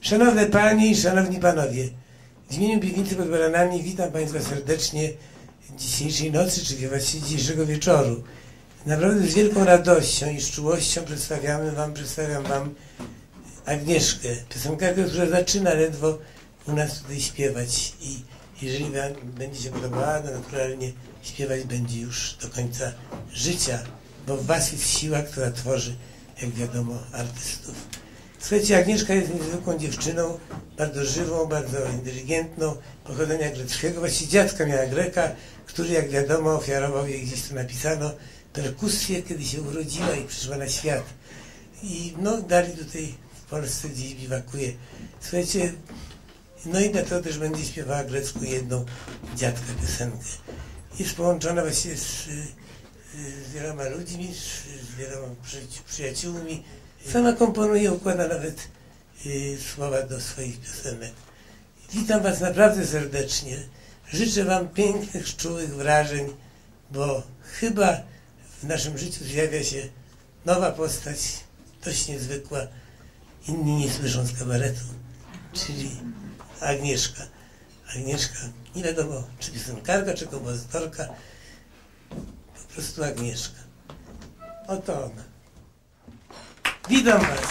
Szanowne Panie i Szanowni Panowie, w imieniu Piwnicy pod Baranami witam Państwa serdecznie dzisiejszej nocy, czy właściwie dzisiejszego wieczoru. Naprawdę z wielką radością i z czułością przedstawiam Wam Agnieszkę, piosenkarkę, która zaczyna ledwo u nas tutaj śpiewać i jeżeli Wam będzie się podobała, to naturalnie śpiewać będzie już do końca życia, bo w Was jest siła, która tworzy, jak wiadomo, artystów. Słuchajcie, Agnieszka jest niezwykłą dziewczyną, bardzo żywą, bardzo inteligentną, pochodzenia greckiego. Właściwie dziadka miała Greka, który, jak wiadomo, ofiarował jej, gdzieś to napisano, perkusję, kiedy się urodziła i przyszła na świat. I no, dalej tutaj w Polsce gdzieś biwakuje. Słuchajcie, no i dlatego też będzie śpiewała grecką jedną dziadka piosenkę. Jest połączona właściwie z wieloma ludźmi, z wieloma przyjaciółmi. Sama komponuje, układa nawet słowa do swoich piosenek. Witam Was naprawdę serdecznie. Życzę Wam pięknych, czułych wrażeń, bo chyba w naszym życiu zjawia się nowa postać, dość niezwykła. Inni nie słyszą z kabaretu, czyli Agnieszka. Agnieszka, nie wiadomo, czy piosenkarka, czy kompozytorka, po prostu Agnieszka. Oto ona. Witam Was.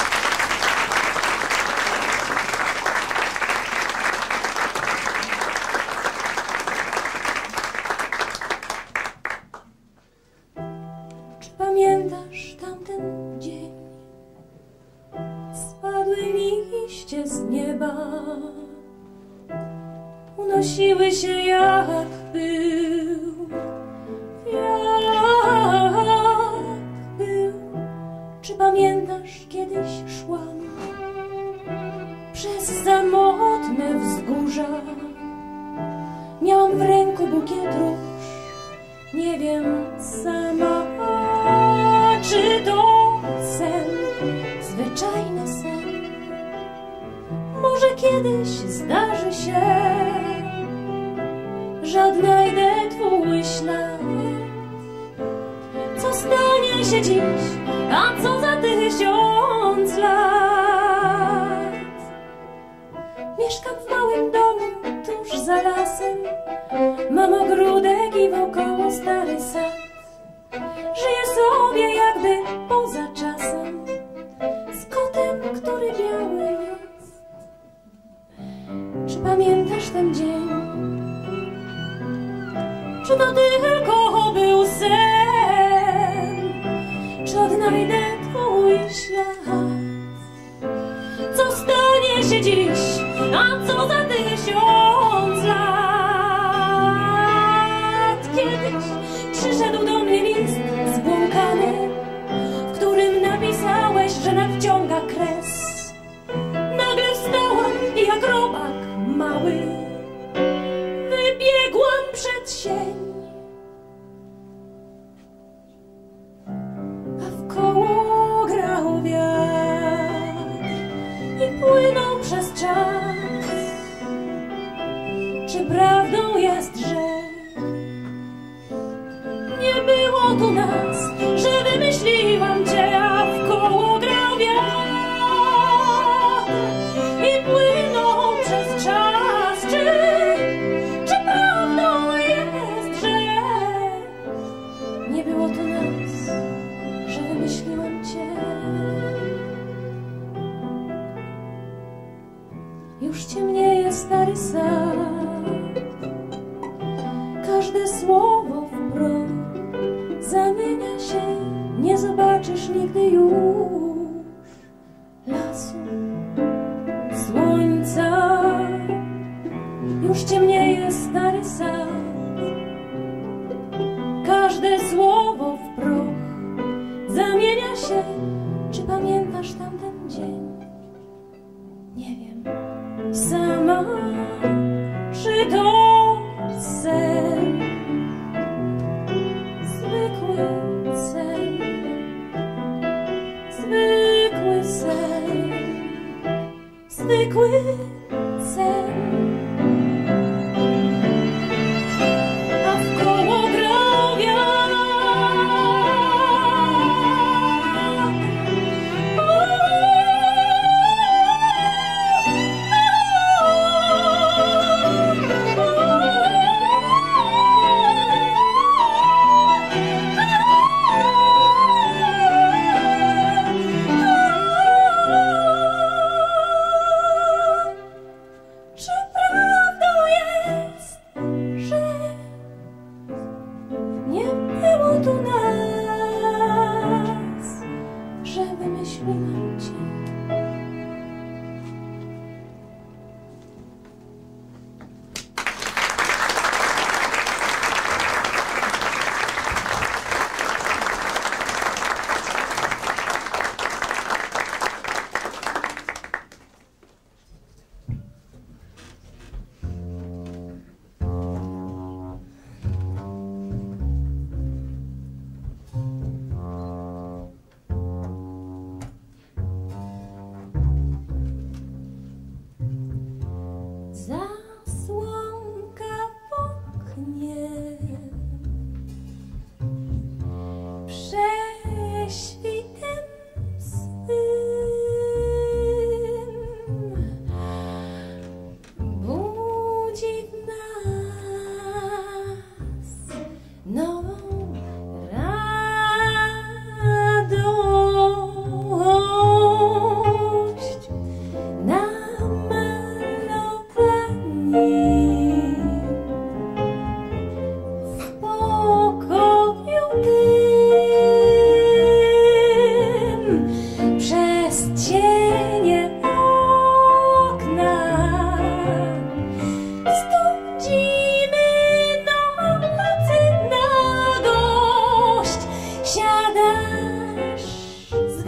Czy pamiętasz tamten dzień? Spadły liście z nieba, unosiły się jak pył, Czy pamiętasz, kiedyś szłam przez samotne wzgórza? Miałam w ręku bukiet róż, nie wiem sama, czy to sen, zwyczajny sen. Może kiedyś zdarzy się, że odnajdę twój ślad. Co stanie się dziś, a co za 1000 lat? Mieszkam w małym domu tuż za lasem, mam ogródek i wokoło stary sad. Żyję sobie jakby poza czasem, z kotem, który biały jest. Czy pamiętasz ten dzień? Czy to tylko był sen? Czy odnajdę twój ślad? Co stanie się dziś, a co za 1000 lat? Kiedyś przyszedł do mnie list zbłąkany, w którym napisałeś, że nadciąga kres. Nagle wstałam i jak robak mały wybiegłam przed sień. Płynął przez czas. Czy prawdą jest, że nie było tu nas, że wymyśliłam cię, a wkoło grał wiatr i płynął przez czas? Czy prawdą jest, że nie było tu nas, że wymyśliłam cię? Już ciemnieje stary sad, każde słowo w proch zamienia się, nie zobaczysz nigdy już lasu, słońca. Już ciemnieje stary sad, każde słowo w proch zamienia się. Czy pamiętasz tamten dzień? Nie wiem sama, czy to sen, zwykły sen, zwykły sen, zwykły sen. A wkoło grał wiatr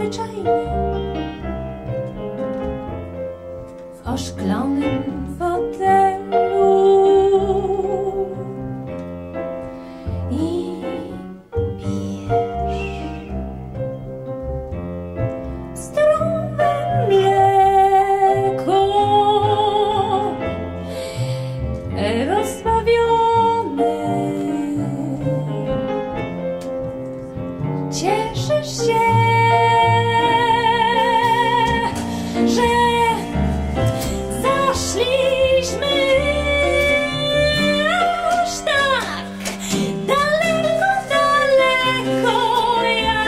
zwyczajnie w oszklonym fotelu i pijesz zdrowe mleko rozbawione. Cieszysz się, że zaszliśmy aż tak daleko, daleko. Ja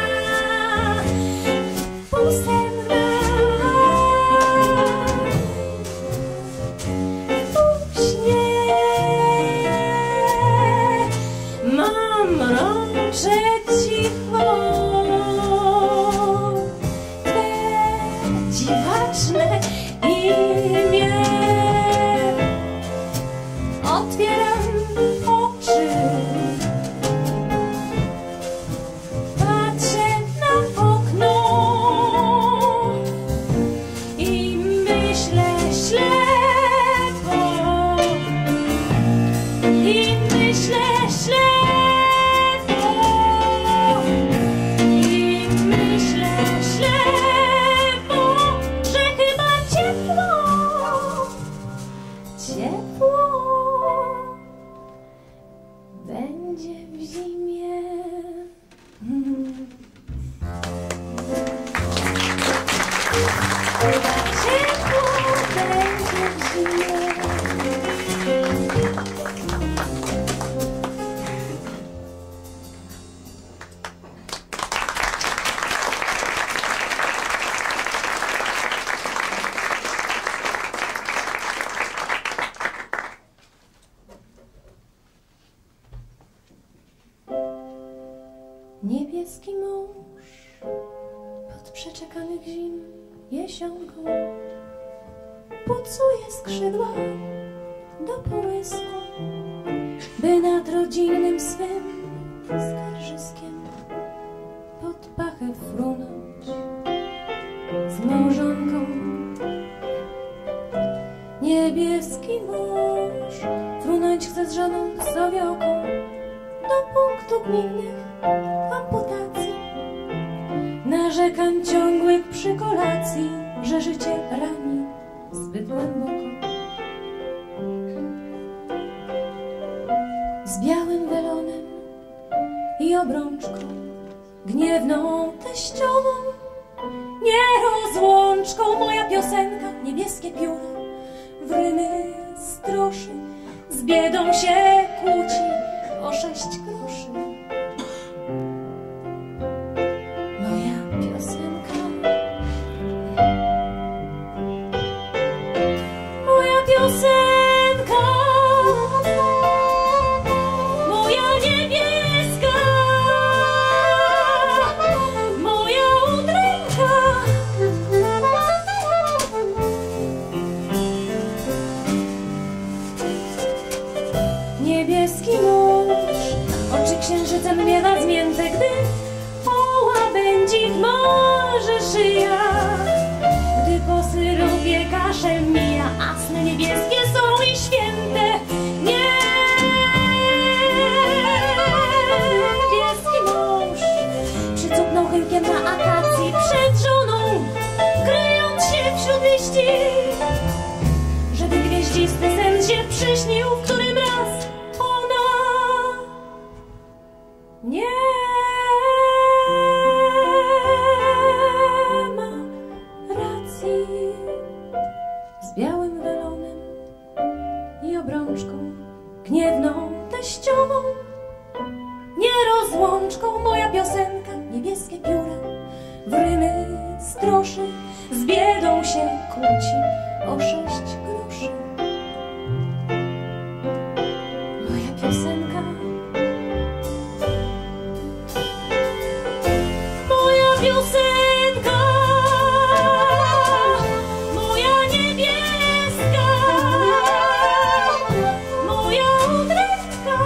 półsenna, później mam rączę cicho Twe dziwaczne imię. Otwieram oczy, patrzę na okno i myślę ślepo, i myślę ślepo, i myślę ślepo, że chyba ciepło, ciepło będzie w zimie. Ciepło będzie w zimie. Niebieski mąż pod przeczekanych zim jesionką pucuje skrzydła do połysku, by nad rodzinnym swym skarżyskiem pod pachę frunąć z małżonką. Niebieski mąż frunąć chce z żoną sowioką do punktu gminnych amputacji, narzekań ciągłych przy kolacji, że życie rani zbyt głęboko. Z białym welonem i obrączką, gniewną teściową, nierozłączką, moja piosenka, niebieskie pióra w rymy stroszy, z biedą się kłóci o 6 groszy. Moja piosenka, moja piosenka, moja niebieska, moja udręka. Niebieski mąż oczy księżycem miewa zmięte, gdy połabędzi może szyja, gdy po syropie kaszel mija, a sny niebieskie są i święte. Niebieski mąż przycupnął chyłkiem na akacji przed żoną, kryjąc się wśród liści, żeby gwieździsty sen się przyśnił, w którym raz ona nie ma racji. Z białym welonem i obrączką, gniewną teściową, nierozłączką, moja piosenka, niebieskie pióra w rymy stroszy, z biedą się kłóci o 6 groszy. Moja piosenka, moja piosenka, moja niebieska, moja udręka.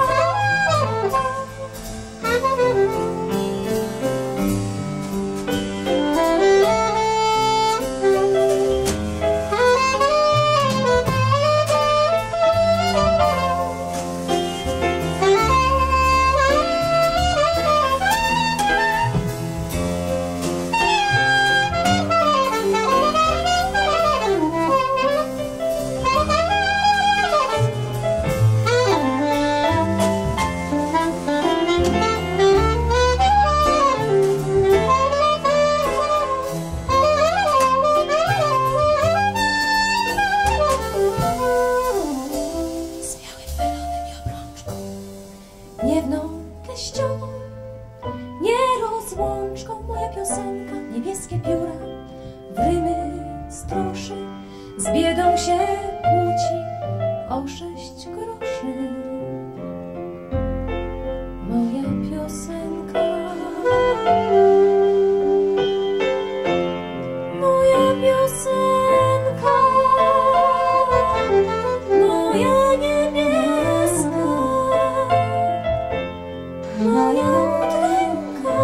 łączką moja piosenka, niebieskie pióra w rymy stroszy, z biedą się kłóci o 6 groszy. Moja piosenka, moja piosenka, moja niebieska, moja udręka.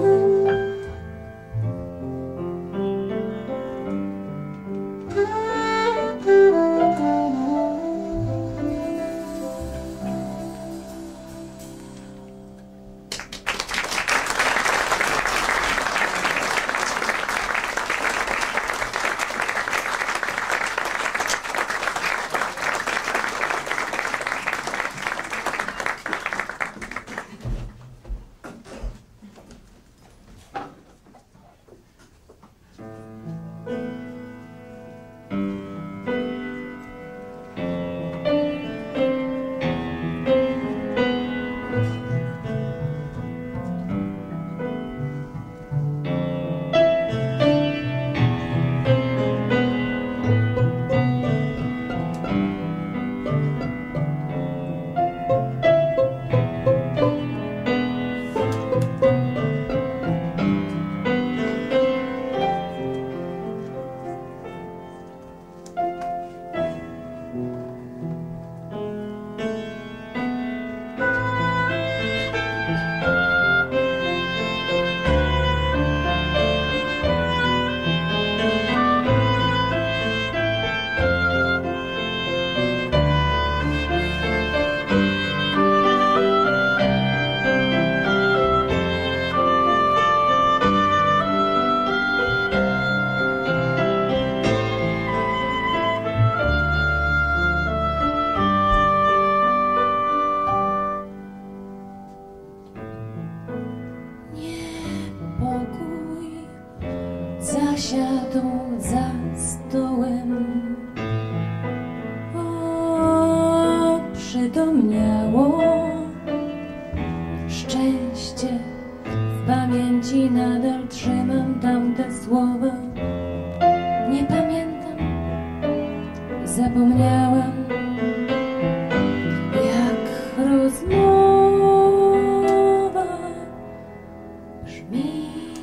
Zasiadł za stołem, przytomniało szczęście. W pamięci nadal trzymam tamte słowa. Nie pamiętam, zapomniałam, jak rozmowa brzmi.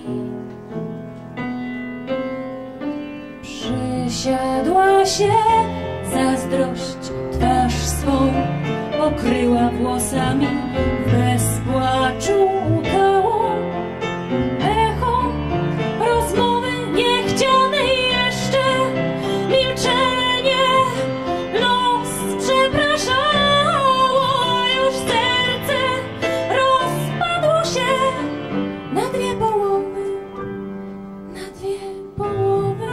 Przysiadła się zazdrość, twarz swą okryła włosami, bez płaczu łkało echo rozmowy niechcianej jeszcze. Milczenie los przepraszało, już serce rozpadło się na 2 połowy, na 2 połowy.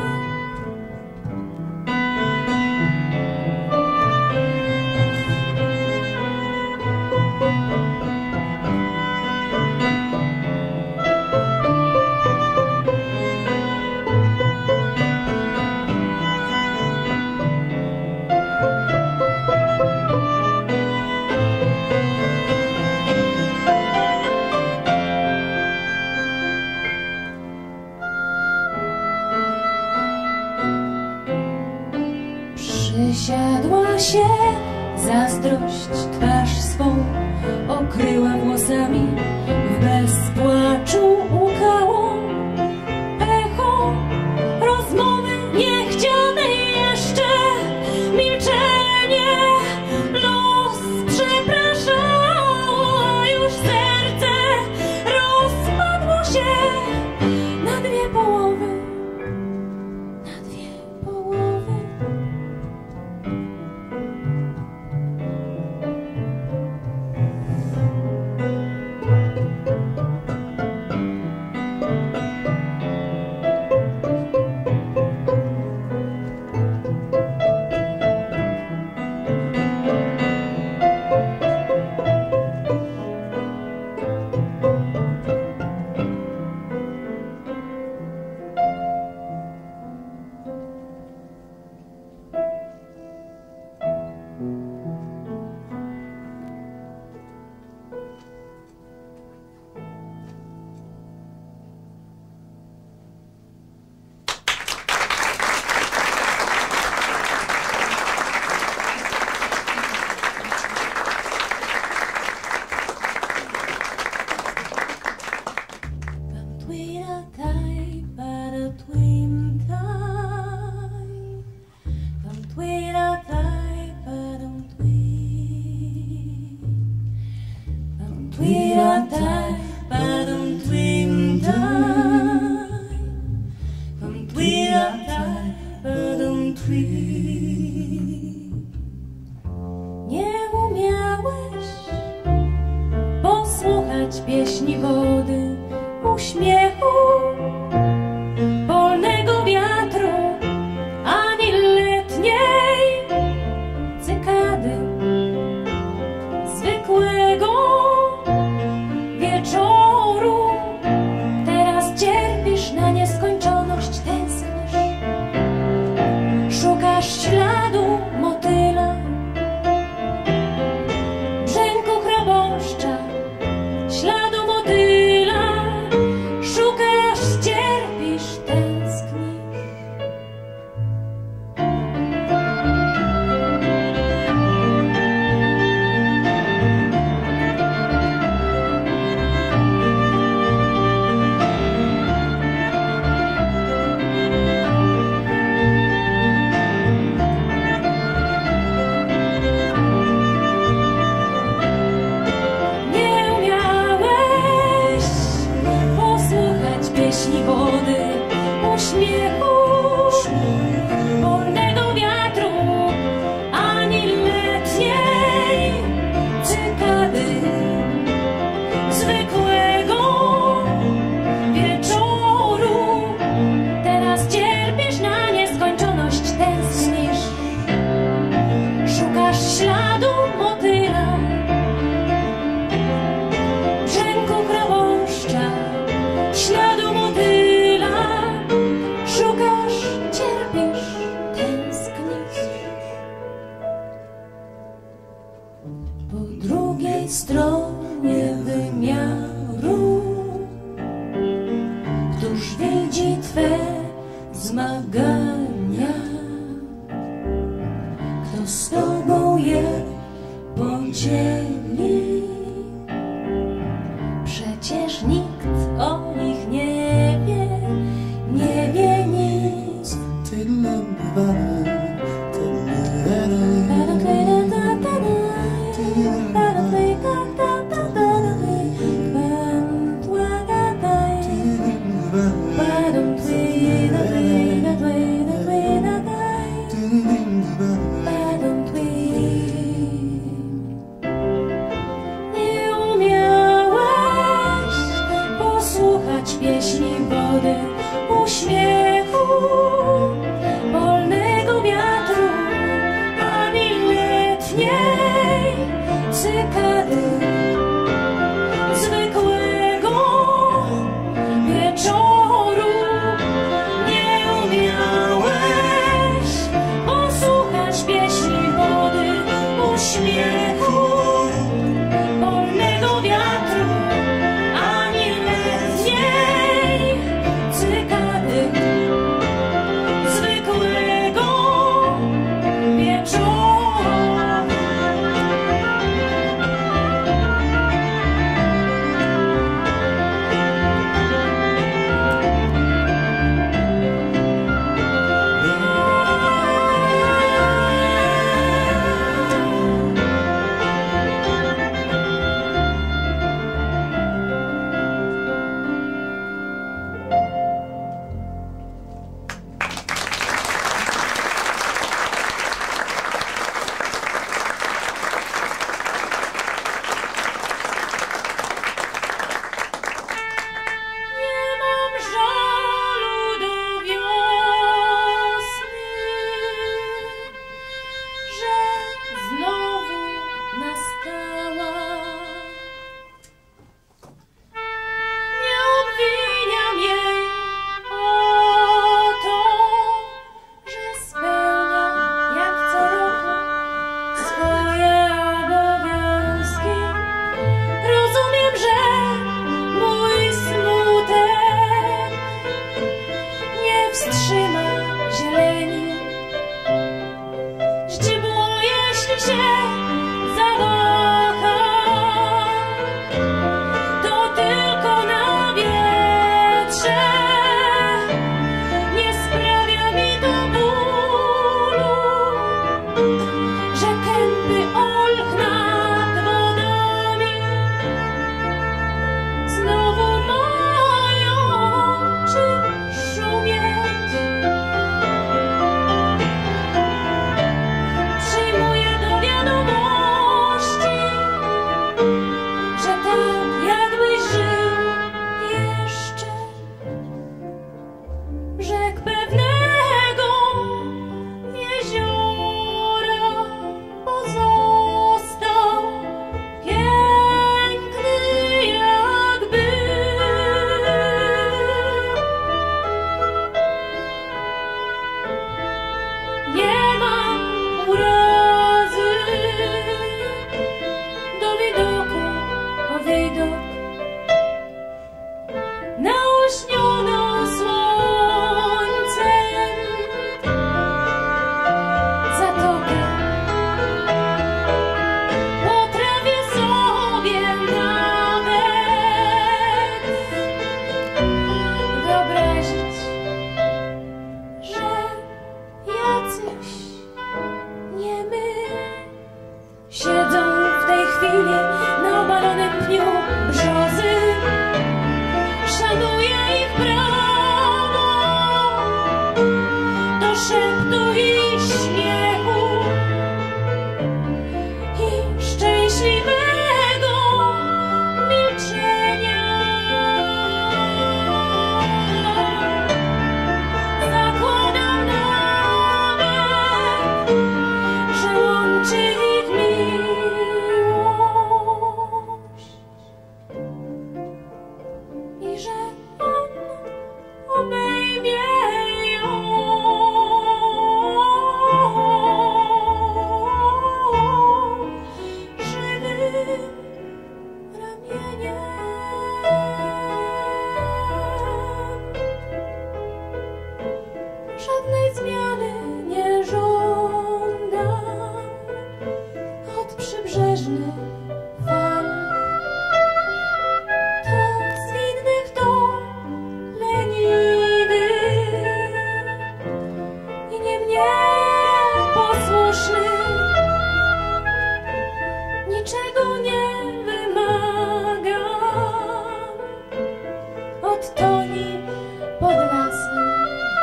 Przysiadła się zazdrość, twarz swą okryła włosami, bez płaczu łkało echo rozmowy niechcianej jeszcze. Milczenie los przepraszało, już serce rozpadło się na 2 połowy, na 2 połowy. pieśni wody, uśmiechu, wolnego wiatru, ani letniej cykady, zwykłego wieczoru. Teraz cierpisz na nieskończoność, tęsknisz, szukasz śladu motyla, brzęku proboszcza, śladu motyla. Szukasz, cierpisz, tęsknisz. Po drugiej stronie wymiaru któż widzi Twe zmagania? Kto z Tobą je podzieli? Przecież nikt o nich nie wie, nie wie nic. Nie umiałeś posłuchać pieśni wody, uśmiechu, wolnego wiatru, ani letniej cykady, zwykłego wieczoru. Nie umiałeś posłuchać pieśni wody, uśmiechu, wolnego wiatru, ani letniej cykady, zwykłego szanuję ich prawo do szeptu i śmiechu i szczęśliwego milczenia. Zakładam nawet, że łączy ich miłość i że on obejmie ją, żywym ramieniem. Żadnej zmiany nie żądam od przybrzeżnych fal. To zwinnych, to leniwych i nie mnie posłusznych. Niczego nie wymagam od toni pod lasem.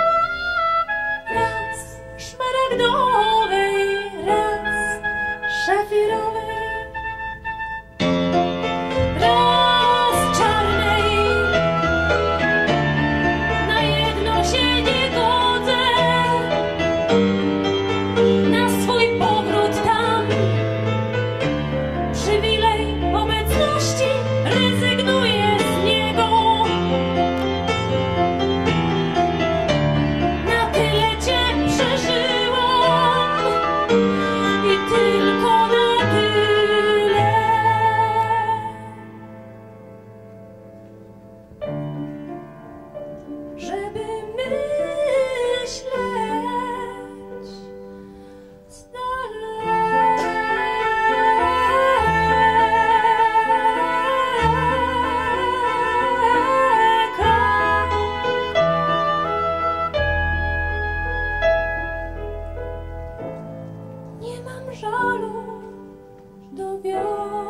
Raz szmaragdowej, raz szafirowej, raz czarnej. Na jedno się nie godzę, na swój powrót tam. Przywilej obecności, rezygnuję z niego. Na tyle cię przeżyłam i tylko na tyle, żeby myśleć z daleka. Nie mam żalu do wiosny.